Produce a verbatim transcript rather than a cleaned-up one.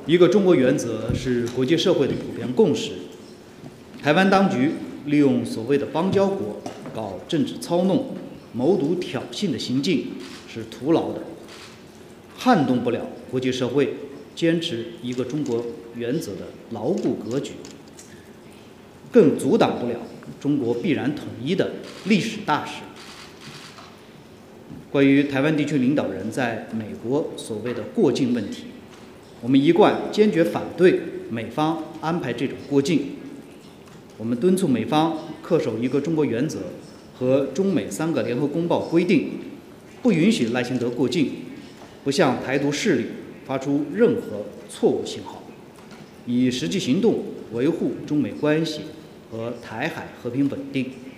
一个中国原则是国际社会的普遍共识。台湾当局利用所谓的邦交国搞政治操弄、谋独挑衅的行径是徒劳的，撼动不了国际社会坚持一个中国原则的牢固格局，更阻挡不了中国必然统一的历史大势。关于台湾地区领导人在美国所谓的过境问题，我们一贯坚决反对美方安排这种过境。我们敦促美方恪守一个中国原则和中美三个联合公报规定，不允许赖清德过境，不向台独势力发出任何错误信号，以实际行动维护中美关系和台海和平稳定。